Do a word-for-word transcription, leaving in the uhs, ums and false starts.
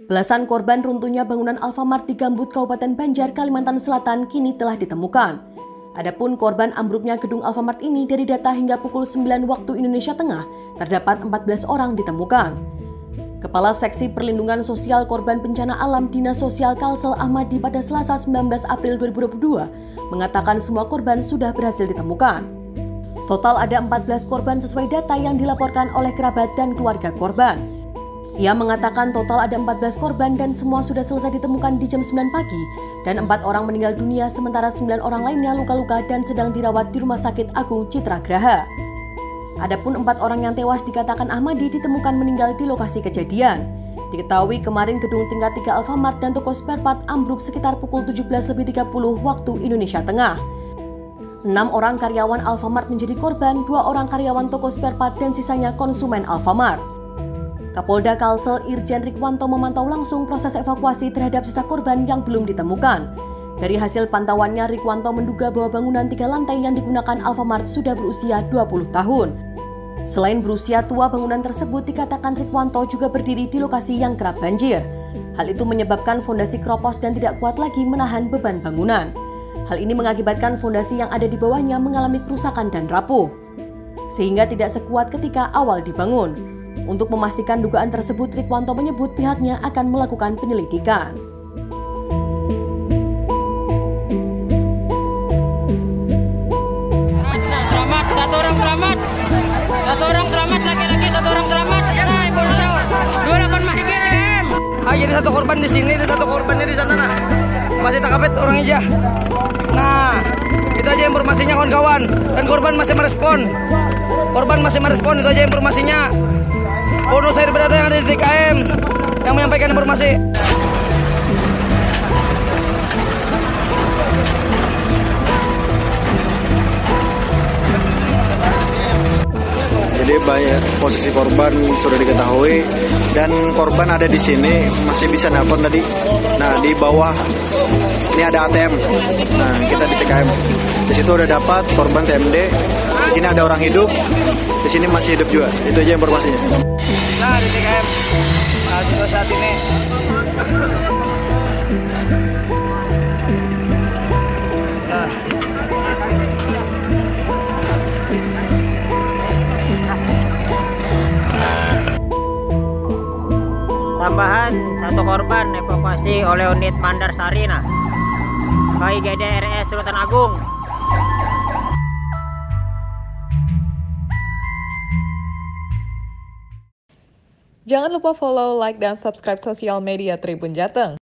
Belasan korban runtuhnya bangunan Alfamart di Gambut, Kabupaten Banjar, Kalimantan Selatan kini telah ditemukan. Adapun korban ambruknya gedung Alfamart ini dari data hingga pukul sembilan waktu Indonesia Tengah, terdapat empat belas orang ditemukan. Kepala Seksi Perlindungan Sosial Korban Bencana Alam Dinas Sosial Kalsel Ahmadi pada Selasa sembilan belas April dua ribu dua puluh dua mengatakan semua korban sudah berhasil ditemukan. Total ada empat belas korban sesuai data yang dilaporkan oleh kerabat dan keluarga korban. Ia mengatakan total ada empat belas korban dan semua sudah selesai ditemukan di jam sembilan pagi dan empat orang meninggal dunia sementara sembilan orang lainnya luka-luka dan sedang dirawat di Rumah Sakit Agung Citra Graha. Adapun empat orang yang tewas dikatakan Ahmadi ditemukan meninggal di lokasi kejadian. Diketahui kemarin gedung tingkat tiga Alfamart dan toko spare part ambruk sekitar pukul tujuh belas lebih tiga puluh waktu Indonesia Tengah. Enam orang karyawan Alfamart menjadi korban, dua orang karyawan toko spare part dan sisanya konsumen Alfamart. Kapolda Kalsel Irjen Rikwanto memantau langsung proses evakuasi terhadap sisa korban yang belum ditemukan. Dari hasil pantauannya, Rikwanto menduga bahwa bangunan tiga lantai yang digunakan Alfamart sudah berusia dua puluh tahun. Selain berusia tua, bangunan tersebut dikatakan Rikwanto juga berdiri di lokasi yang kerap banjir. Hal itu menyebabkan fondasi keropos dan tidak kuat lagi menahan beban bangunan. Hal ini mengakibatkan fondasi yang ada di bawahnya mengalami kerusakan dan rapuh, sehingga tidak sekuat ketika awal dibangun. Untuk memastikan dugaan tersebut, Rikwanto menyebut pihaknya akan melakukan penyelidikan. Selamat, satu orang selamat, satu orang selamat, laki-laki satu orang selamat. Nah, ibu dua delapan mahigir em. Ah, jadi satu korban di sini, dan satu korbannya di sana nah. Masih tak kapet orang aja. Nah, itu aja informasinya kawan-kawan. Dan korban masih merespon. Korban masih merespon, itu aja informasinya. Bonus air berata yang ada di T K M yang menyampaikan informasi. Jadi banyak posisi korban sudah diketahui dan korban ada di sini masih bisa nelpon tadi. Nah, di bawah ini ada A T M. Nah, kita di T K M. Di situ udah dapat korban T M D. Di sini ada orang hidup. Di sini masih hidup juga. Itu aja informasinya. Nah, di T K M nah, saat ini nah. Tambahan satu korban evakuasi oleh unit Mandar Sarina K I G D R S Sultan Agung. Jangan lupa follow, like, dan subscribe sosial media Tribun Jateng.